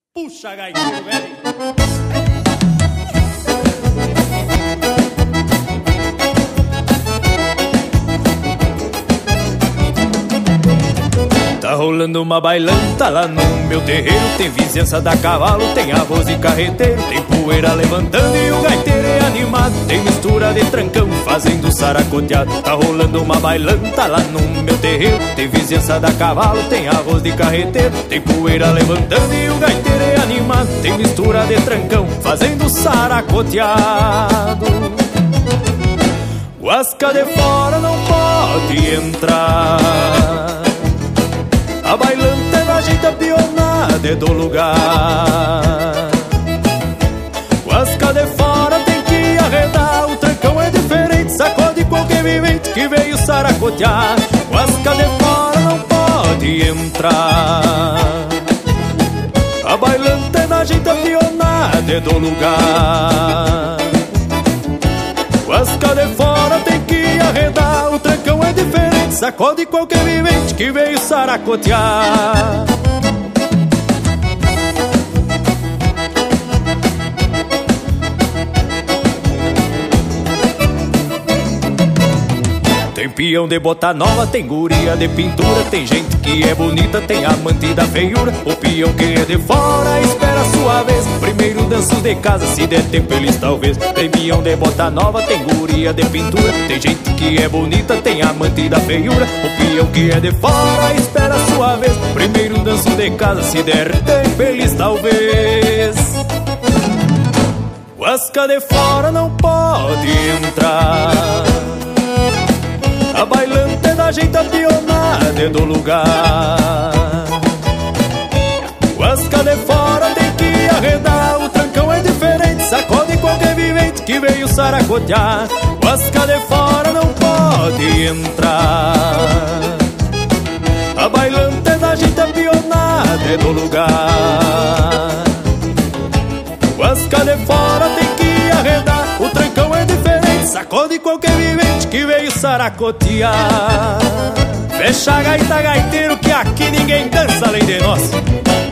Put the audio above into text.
Puxa, gaiteiro, velho. Tá rolando uma bailanta lá no meu terreiro. Tem vizinhança da cavalo, tem arroz e carreteiro. Tem poeira levantando e o gaiteiro é animado. Tem mistura de trancão fazendo saracoteado. Tá rolando uma bailanta lá no meu terreiro. Tem vizinhança da cavalo, tem arroz de carreteiro. Tem poeira levantando e o gaiteiro é animado. Tem mistura de trancão fazendo saracoteado. Guasca de fora não pode entrar. A bailanta é na jeita pionada é do lugar. Guasca de fora tem que arredar. O trancão é diferente, sacode qualquer vivente que veio saracotear. Guasca de fora não pode entrar. A bailanta é na jeita pionada é do lugar. Guasca de fora tem que arredar. O trancão é diferente, sacode qualquer vivente que veio saracotear. Tem peão de bota nova, tem guria de pintura. Tem gente que é bonita, tem amante da feiura. O peão que é de fora espera a sua vez. Primeiro danço de casa, se der tempo eles talvez. Tem peão de bota nova, tem guria de pintura. Tem gente que é bonita, tem amante da feiura. O peão que é de fora espera a sua vez. Primeiro danço de casa, se der tempo eles talvez. Guasca de fora não pode entrar. A bailanta é da jeita pionada é do lugar. Guasca de fora tem que arredar. O trancão é diferente, sacode qualquer vivente que veio saracotear. Guasca de fora não pode entrar. A bailanta é da jeita pionada é do lugar. Guasca de fora tem que arredar. O trancão é diferente, sacode qualquer vivente que veio saracotear. Fecha a gaita, gaiteiro, que aqui ninguém dança além de nós.